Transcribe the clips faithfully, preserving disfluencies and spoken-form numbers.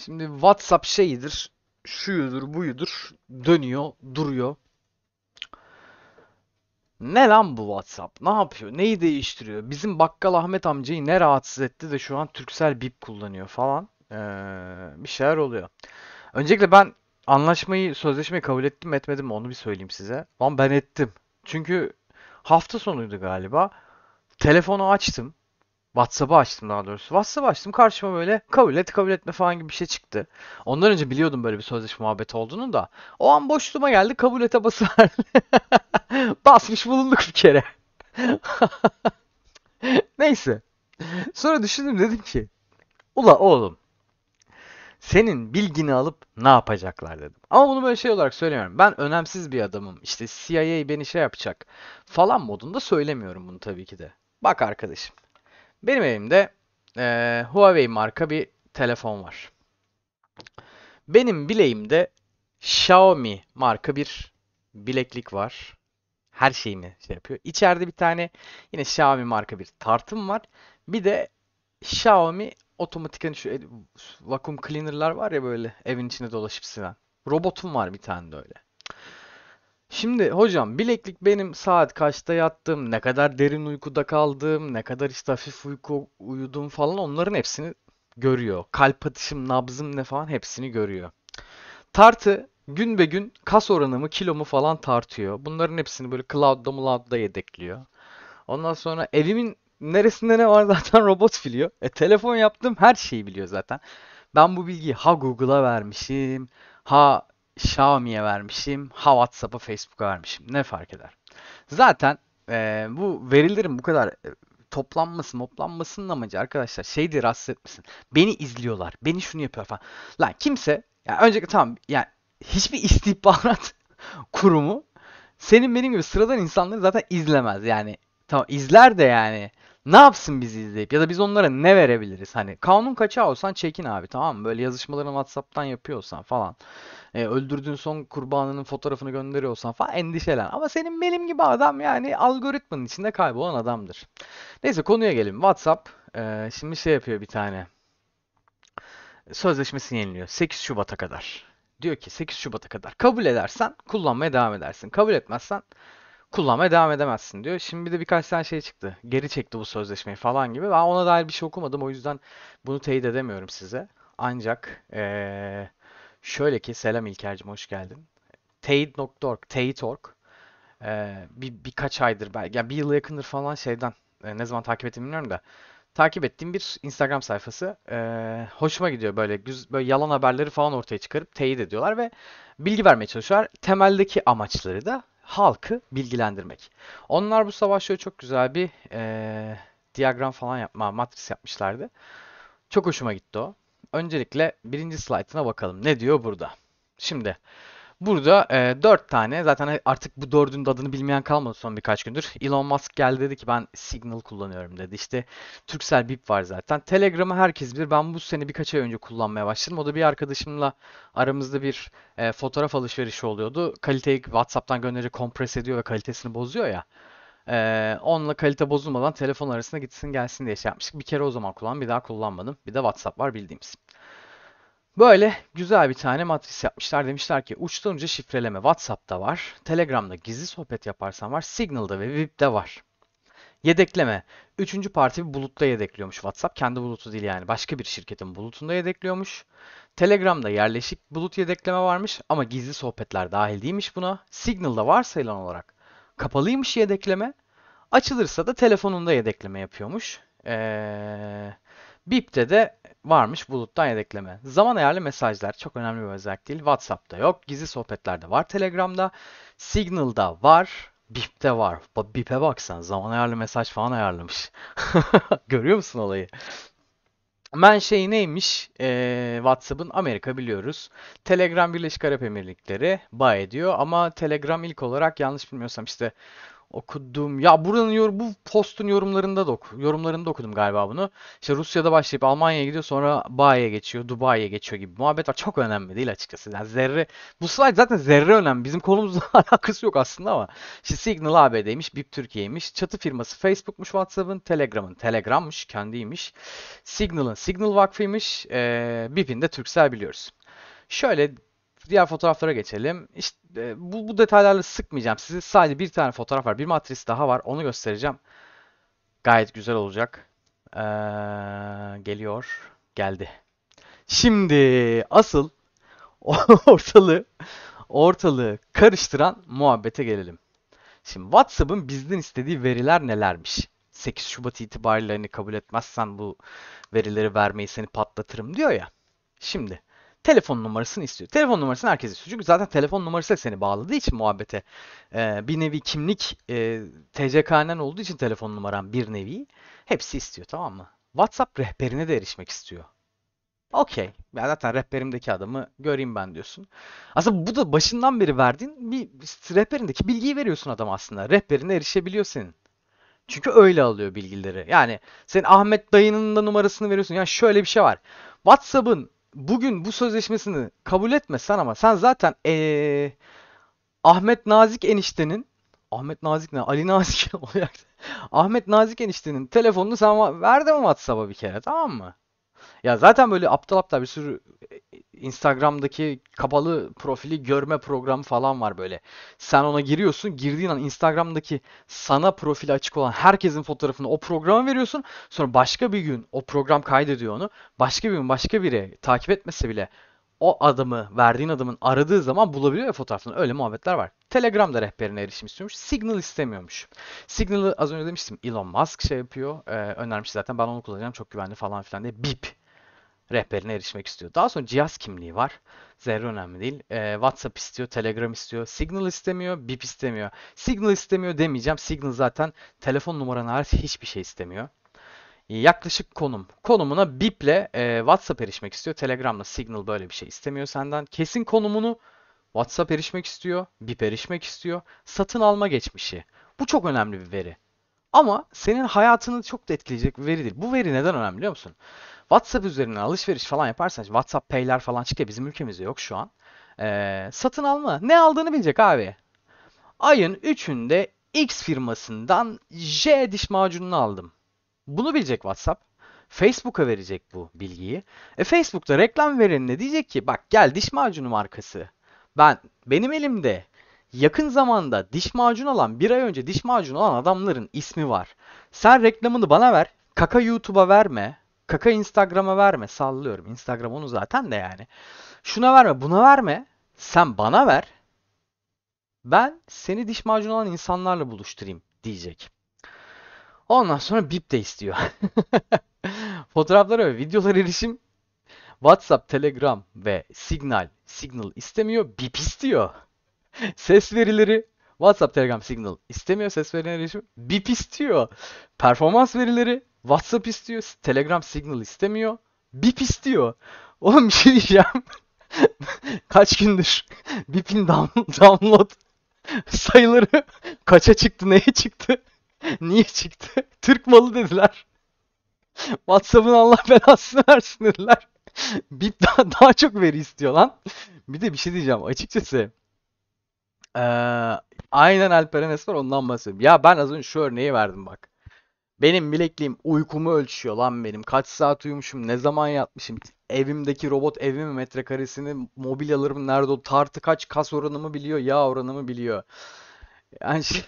Şimdi WhatsApp şeyidir, şuyudur, buyudur, dönüyor, duruyor. Ne lan bu WhatsApp? Ne yapıyor? Neyi değiştiriyor? Bizim Bakkal Ahmet amcayı ne rahatsız etti de şu an Turkcell bip kullanıyor falan. Ee, bir şeyler oluyor. Öncelikle ben anlaşmayı, sözleşmeyi kabul ettim mi etmedim mi onu bir söyleyeyim size. Lan ben ettim. Çünkü hafta sonuydu galiba. Telefonu açtım. WhatsApp'ı açtım daha doğrusu. WhatsApp'ı açtım. Karşıma böyle kabul et, kabul etme falan gibi bir şey çıktı. Ondan önce biliyordum böyle bir sözleşme muhabbeti olduğunu da. O an boşluğuma geldi. Kabul ete basıverdi. Basmış bulunduk bir kere. Neyse. Sonra düşündüm dedim ki. Ula oğlum. Senin bilgini alıp ne yapacaklar dedim. Ama bunu böyle şey olarak söylemiyorum. Ben önemsiz bir adamım. İşte C I A beni şey yapacak falan modunda söylemiyorum bunu tabii ki de. Bak arkadaşım. Benim elimde eee, Huawei marka bir telefon var. Benim bileğimde Xiaomi marka bir bileklik var. Her şeyimi şey yapıyor. İçeride bir tane yine Xiaomi marka bir tartım var. Bir de Xiaomi otomatik hani şu el- vakum cleaner'lar var ya böyle evin içinde dolaşıp silen. Robotum var bir tane de öyle. Şimdi hocam bileklik benim saat kaçta yattım, ne kadar derin uykuda kaldım, ne kadar işte hafif uyku uyudum falan onların hepsini görüyor. Kalp atışım, nabzım ne falan hepsini görüyor. Tartı gün be gün kas oranımı, kilomu falan tartıyor. Bunların hepsini böyle cloud'da cloud'da yedekliyor. Ondan sonra evimin neresinde ne var zaten robot biliyor. E telefon yaptım her şeyi biliyor zaten. Ben bu bilgiyi ha Google'a vermişim, ha Xiaomi'ye vermişim, ha WhatsApp'a, Facebook'a vermişim. Ne fark eder? Zaten e, bu verilerin bu kadar e, toplanması, moplanmasının amacı arkadaşlar şeydi rahatsız etmesin. Beni izliyorlar, beni şunu yapıyor falan. Lan kimse, ya öncelikle tamam yani hiçbir istihbarat kurumu senin benim gibi sıradan insanları zaten izlemez. Yani tamam izler de yani ne yapsın bizi izleyip ya da biz onlara ne verebiliriz? Hani kanun kaçağı olsan çekin abi tamam mı? Böyle yazışmalarını WhatsApp'tan yapıyorsan falan. E, öldürdüğün son kurbanının fotoğrafını gönderiyorsan falan endişelen. Ama senin benim gibi adam yani algoritmanın içinde kaybolan adamdır. Neyse konuya gelelim. WhatsApp e, şimdi şey yapıyor bir tane. Sözleşmesini yeniliyor. sekiz Şubat'a kadar. Diyor ki sekiz Şubat'a kadar kabul edersen kullanmaya devam edersin. Kabul etmezsen kullanmaya devam edemezsin diyor. Şimdi bir de birkaç tane şey çıktı. Geri çekti bu sözleşmeyi falan gibi. Ben ona dair bir şey okumadım. O yüzden bunu teyit edemiyorum size. Ancak eee, şöyle ki selam İlker'cim hoş geldin. teyit nokta org, teyit nokta org eee, bir, birkaç aydır belki ya bir yıla yakındır falan şeyden e, ne zaman takip ettim bilmiyorum da takip ettiğim bir Instagram sayfası. Eee, hoşuma gidiyor böyle güz, böyle yalan haberleri falan ortaya çıkarıp teyit ediyorlar ve bilgi vermeye çalışıyorlar. Temeldeki amaçları da halkı bilgilendirmek. Onlar bu savaşta çok güzel bir eee, diyagram falan yapma, matris yapmışlardı. Çok hoşuma gitti o. Öncelikle birinci slaytına bakalım. Ne diyor burada? Şimdi burada e, dört tane zaten artık bu dördünün de adını bilmeyen kalmadı son birkaç gündür. Elon Musk geldi dedi ki ben Signal kullanıyorum dedi. İşte Turkcell Bip var zaten. Telegram'ı herkes bilir. Ben bu sene birkaç ay önce kullanmaya başladım. O da bir arkadaşımla aramızda bir e, fotoğraf alışverişi oluyordu. Kaliteyi WhatsApp'tan gönderince kompres ediyor ve kalitesini bozuyor ya. E, onunla kalite bozulmadan telefon arasında gitsin gelsin diye şey yapmıştık. Bir kere o zaman kullandım. Bir daha kullanmadım. Bir de WhatsApp var bildiğimiz. Böyle güzel bir tane matris yapmışlar. Demişler ki uçtan uca şifreleme WhatsApp'ta var. Telegram'da gizli sohbet yaparsan var. Signal'da ve Vip'te var. Yedekleme. Üçüncü parti bir bulutta yedekliyormuş WhatsApp. Kendi bulutu değil yani. Başka bir şirketin bulutunda yedekliyormuş. Telegram'da yerleşik bulut yedekleme varmış ama gizli sohbetler dahil değilmiş buna. Signal'da varsayılan olarak kapalıymış yedekleme. Açılırsa da telefonunda yedekleme yapıyormuş. Ee, Bip'te de varmış buluttan yedekleme. Zaman ayarlı mesajlar çok önemli bir özellik değil. WhatsApp'ta yok. Gizli sohbetlerde var. Telegram'da. Signal'da var. Bip'te var. Ba- Bip'e baksan zaman ayarlı mesaj falan ayarlamış. Görüyor musun olayı? Ben şey neymiş? Ee, WhatsApp'ın Amerika biliyoruz. Telegram Birleşik Arap Emirlikleri bağ ediyor ama Telegram ilk olarak yanlış bilmiyorsam işte Okudum. Ya buranın yor bu postun yorumlarında da oku yorumlarında okudum galiba bunu. İşte Rusya'da başlayıp Almanya'ya gidiyor, sonra Bali'ye geçiyor, Dubai'ye geçiyor gibi muhabbet var. Çok önemli değil açıkçası. Yani zerre bu slide zaten zerre önemli. Bizim konumuzla alakası yok aslında ama. İşte Signal A B D'ymiş, Bip Türkiye'ymiş. Çatı firması Facebook'muş, WhatsApp'ın, Telegram'ın Telegram'mış, kendiymiş. Signal'ın Signal Vakfı'ymış. Ee, Bip'in de Turkcell biliyoruz. Şöyle diğer fotoğraflara geçelim. İşte e, bu, bu detaylarla sıkmayacağım sizi. Sadece bir tane fotoğraf var. Bir matris daha var. Onu göstereceğim. Gayet güzel olacak. Ee, geliyor. Geldi. Şimdi asıl ortalığı ortalığı karıştıran muhabbete gelelim. Şimdi WhatsApp'ın bizden istediği veriler nelermiş? sekiz Şubat itibariyle hani kabul etmezsen bu verileri vermeyi seni patlatırım diyor ya. Şimdi telefon numarasını istiyor. Telefon numarasını herkes istiyor. Çünkü zaten telefon numarası seni bağladığı için muhabbete. e, bir nevi kimlik, e, T C K N'den olduğu için telefon numaran bir nevi. Hepsi istiyor, tamam mı? WhatsApp rehberine de erişmek istiyor. Okey. Ben zaten rehberimdeki adamı göreyim ben diyorsun. Aslında bu da başından beri verdiğin bir rehberindeki bilgiyi veriyorsun adam aslında. Rehberine erişebiliyor senin. Çünkü öyle alıyor bilgileri. Yani sen Ahmet dayının da numarasını veriyorsun. Yani şöyle bir şey var. WhatsApp'ın bugün bu sözleşmesini kabul etmesen ama sen zaten ee, Ahmet Nazik eniştenin Ahmet Nazik ne? Ali Nazik olacak. Ahmet Nazik eniştenin telefonunu sen verdin mi WhatsApp'a bir kere, tamam mı? Ya zaten böyle aptal aptal bir sürü Instagram'daki kapalı profili görme programı falan var böyle. Sen ona giriyorsun, girdiğin an Instagram'daki sana profili açık olan herkesin fotoğrafını o programa veriyorsun. Sonra başka bir gün o program kaydediyor onu. Başka bir gün başka biri takip etmese bile o adamı, verdiğin adamın aradığı zaman bulabiliyor ya fotoğrafını. Öyle muhabbetler var. Telegram'da rehberine erişim istiyormuş. Signal istemiyormuş. Signal'ı az önce demiştim, Elon Musk şey yapıyor. E, önermiş zaten, ben onu kullanacağım, çok güvenli falan filan diye. Bip rehberine erişmek istiyor. Daha sonra cihaz kimliği var. Zerre önemli değil. Ee, WhatsApp istiyor, Telegram istiyor, Signal istemiyor, Bip istemiyor. Signal istemiyor demeyeceğim. Signal zaten telefon numaran hariç hiçbir şey istemiyor. Ee, Yaklaşık konum. Konumuna Bip'le e, WhatsApp erişmek istiyor. Telegram'la Signal böyle bir şey istemiyor senden. Kesin konumunu WhatsApp erişmek istiyor, Bip erişmek istiyor. Satın alma geçmişi. Bu çok önemli bir veri. Ama senin hayatını çok da etkileyecek bir veri değil. Bu veri neden önemli biliyor musun? WhatsApp üzerinden alışveriş falan yaparsan, WhatsApp Pay'ler falan çıkıyor. Bizim ülkemizde yok şu an. Ee, satın alma. Ne aldığını bilecek abi. Ayın üçünde X firmasından J diş macununu aldım. Bunu bilecek WhatsApp. Facebook'a verecek bu bilgiyi. E Facebook'ta reklam verenine diyecek ki bak, gel diş macunu markası. Ben benim elimde yakın zamanda diş macunu alan, bir ay önce diş macunu alan adamların ismi var. Sen reklamını bana ver. Kaka YouTube'a verme. Kaka Instagram'a verme. Sallıyorum. Instagram onu zaten de yani. Şuna verme, buna verme. Sen bana ver. Ben seni diş macunu alan insanlarla buluşturayım diyecek. Ondan sonra bip de istiyor. Fotoğraflara ve videolara erişim WhatsApp, Telegram ve Signal. Signal istemiyor, bip istiyor. Ses verileri WhatsApp, Telegram, Signal istemiyor, ses verilerine erişim. Bip istiyor. Performans verileri WhatsApp istiyor, Telegram, Signal istemiyor. Bip istiyor. Oğlum bir şey diyeceğim. Kaç gündür Bip'in download sayıları kaça çıktı, neye çıktı, niye çıktı? Türk malı dediler. WhatsApp'ın Allah belasını versin dediler. Bip daha, daha çok veri istiyor lan. Bir de bir şey diyeceğim açıkçası. Ee, aynen Alperen Esmer, ondan bahsediyorum. Ya ben az önce şu örneği verdim bak. Benim bilekliğim uykumu ölçüyor lan benim. Kaç saat uyumuşum, ne zaman yatmışım. Evimdeki robot evimin metrekaresini, mobilyalarım nerede, o tartı kaç, kas oranımı biliyor, yağ oranımı biliyor. Yani şey-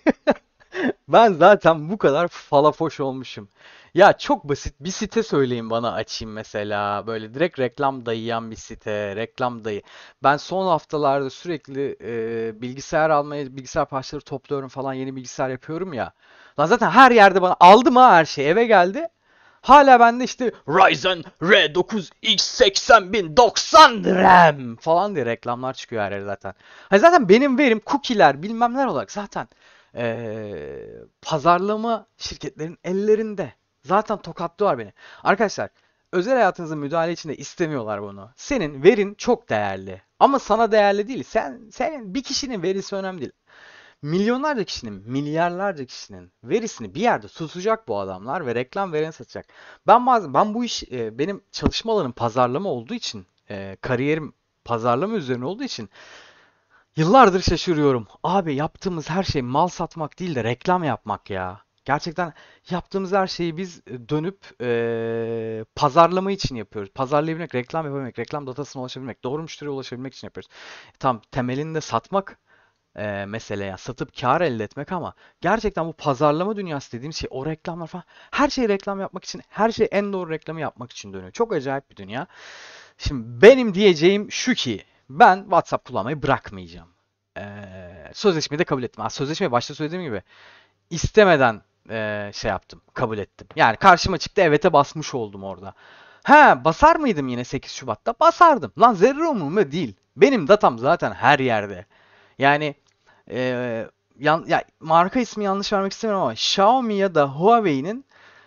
ben zaten bu kadar falafoş olmuşum. Ya çok basit bir site söyleyin bana, açayım mesela. Böyle direkt reklam dayayan bir site. Reklam dayı. Ben son haftalarda sürekli e, bilgisayar almaya, bilgisayar parçaları topluyorum falan. Yeni bilgisayar yapıyorum ya. Lan zaten her yerde bana aldım ha, her şey eve geldi. Hala bende işte Ryzen R dokuz X seksen bin doksan RAM falan diye reklamlar çıkıyor her yerde zaten. Hani zaten benim verim cookie'ler bilmem neler olarak zaten eee, pazarlama şirketlerin ellerinde. Zaten tokatlıyorlar beni. Arkadaşlar, özel hayatınıza müdahale içinde istemiyorlar bunu. Senin verin çok değerli. Ama sana değerli değil. Sen, senin bir kişinin verisi önemli değil. Milyonlarca kişinin, milyarlarca kişinin verisini bir yerde tutacak bu adamlar ve reklam vereni satacak. Ben bazen ben bu iş e, benim çalışma alanım pazarlama olduğu için, e, kariyerim pazarlama üzerine olduğu için yıllardır şaşırıyorum. Abi yaptığımız her şey mal satmak değil de reklam yapmak ya. Gerçekten yaptığımız her şeyi biz e, dönüp e, pazarlama için yapıyoruz. Pazarlayabilmek, reklam yapabilmek, reklam datasına ulaşabilmek, doğru müşteriye ulaşabilmek için yapıyoruz. Tam temelinde satmak e, mesele ya. Satıp kar elde etmek ama gerçekten bu pazarlama dünyası dediğim şey o reklamlar falan. Her şey reklam yapmak için, her şey en doğru reklamı yapmak için dönüyor. Çok acayip bir dünya. Şimdi benim diyeceğim şu ki ben WhatsApp kullanmayı bırakmayacağım. Ee, sözleşmeyi de kabul ettim. Ha, sözleşmeyi başta söylediğim gibi istemeden e, şey yaptım, kabul ettim. Yani karşıma çıktı, evet'e basmış oldum orada. Ha, basar mıydım yine sekiz Şubat'ta? Basardım. Lan zerre umurumda değil. Benim datam zaten her yerde. Yani e, yan, ya, marka ismi yanlış vermek istemiyorum ama Xiaomi ya da Huawei'nin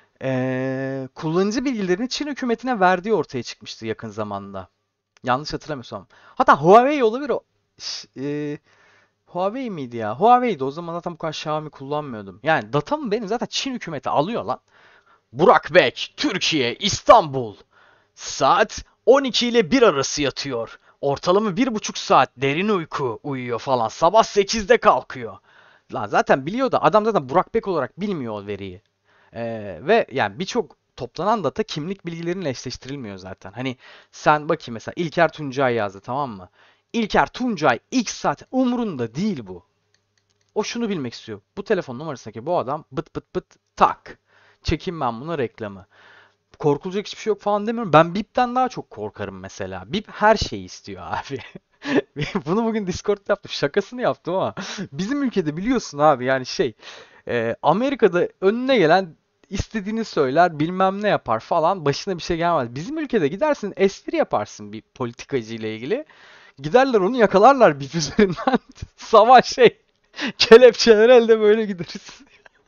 e, kullanıcı bilgilerini Çin hükümetine verdiği ortaya çıkmıştı yakın zamanda. Yanlış hatırlamıyorsam. Hatta Huawei olabilir o. Ş- e, Huawei miydi ya? Huawei'di. O zaman zaten bu kadar Xiaomi kullanmıyordum. Yani datamı benim zaten Çin hükümeti alıyor lan. Burak Bek, Türkiye, İstanbul. Saat on iki ile bir arası yatıyor. Ortalama bir buçuk saat derin uyku uyuyor falan. Sabah sekizde kalkıyor. Lan zaten biliyor da adam zaten Burak Bek olarak bilmiyor o veriyi. Ee, ve yani birçok toplanan data kimlik bilgileriyle eşleştirilmiyor zaten. Hani sen bakayım mesela İlker Tuncay yazdı, tamam mı? İlker Tuncay X saat umurunda değil bu. O şunu bilmek istiyor. Bu telefon numarasındaki bu adam bıt bıt bıt tak. Çekeyim ben buna reklamı. Korkulacak hiçbir şey yok falan demiyorum. Ben Bip'ten daha çok korkarım mesela. Bip her şeyi istiyor abi. Bunu bugün Discord'da yaptım. Şakasını yaptım ama bizim ülkede biliyorsun abi yani şey e, Amerika'da önüne gelen istediğini söyler, bilmem ne yapar falan, başına bir şey gelmez. Bizim ülkede gidersin espri yaparsın bir politikacı ile ilgili. Giderler onu yakalarlar bip üzerinden. Savaş şey. Kelepçeler elde böyle gideriz.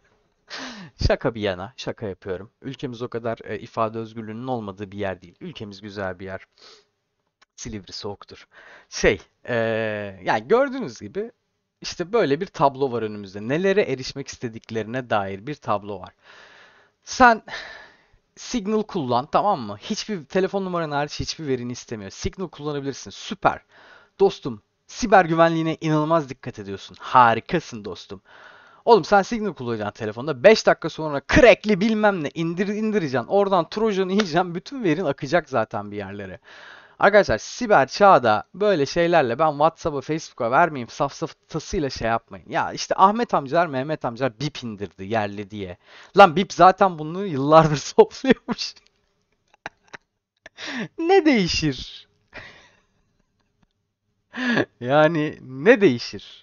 Şaka bir yana, şaka yapıyorum. Ülkemiz o kadar e, ifade özgürlüğünün olmadığı bir yer değil. Ülkemiz güzel bir yer. Silivri soğuktur. Şey, e, yani gördüğünüz gibi işte böyle bir tablo var önümüzde. Nelere erişmek istediklerine dair bir tablo var. Sen Signal kullan, tamam mı? Hiçbir telefon numaran hariç hiçbir verini istemiyor. Signal kullanabilirsin. Süper. Dostum, siber güvenliğine inanılmaz dikkat ediyorsun. Harikasın dostum. Oğlum sen Signal kullanacaksın telefonda. beş dakika sonra crackli bilmem ne indir indireceksin. Oradan Trojan'ı yiyeceksin. Bütün verin akacak zaten bir yerlere. Arkadaşlar siber çağda böyle şeylerle ben WhatsApp'a, Facebook'a vermeyeyim safsatasıyla şey yapmayın. Ya işte Ahmet amcalar, Mehmet amcalar bip indirdi yerli diye. Lan bip zaten bunu yıllardır topluyormuş. Ne değişir? Yani ne değişir?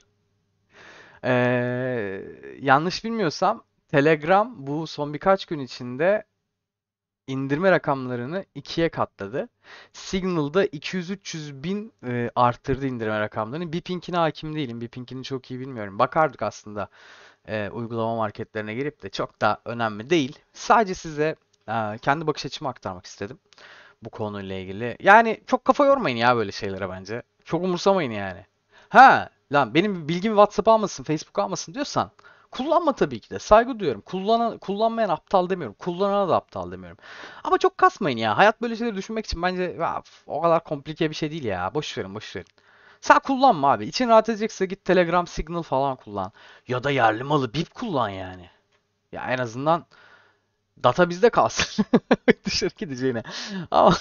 Ee, yanlış bilmiyorsam Telegram bu son birkaç gün içinde indirme rakamlarını ikiye katladı. Signal'da iki yüz üç yüz bin e, arttırdı indirme rakamlarını. Beep'inkine hakim değilim. Beep'inkini çok iyi bilmiyorum. Bakardık aslında e, uygulama marketlerine girip de çok da önemli değil. Sadece size e, kendi bakış açımı aktarmak istedim bu konuyla ilgili. Yani çok kafa yormayın ya böyle şeylere bence. Çok umursamayın yani. Ha lan benim bilgimi WhatsApp almasın, Facebook almasın diyorsan kullanma tabii ki de. Saygı duyuyorum. Kullanan, kullanmayan aptal demiyorum. Kullanana da aptal demiyorum. Ama çok kasmayın ya. Hayat böyle şeyleri düşünmek için bence ya, o kadar komplike bir şey değil ya. Boş verin, boş verin. Sen kullanma abi. İçin rahat edecekse git Telegram, Signal falan kullan. Ya da yerli malı bip kullan yani. Ya en azından data bizde kalsın. Dışarı gideceğine. Ama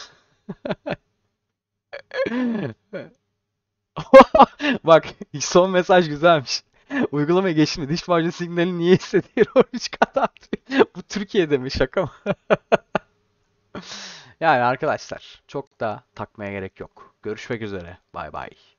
bak son mesaj güzelmiş. Uygulamaya geçme. Diş macunu signali niye hissediyor üç kat artıyor. Bu Türkiye'de mi? Şaka mı? Yani arkadaşlar çok da takmaya gerek yok. Görüşmek üzere. Bay bay.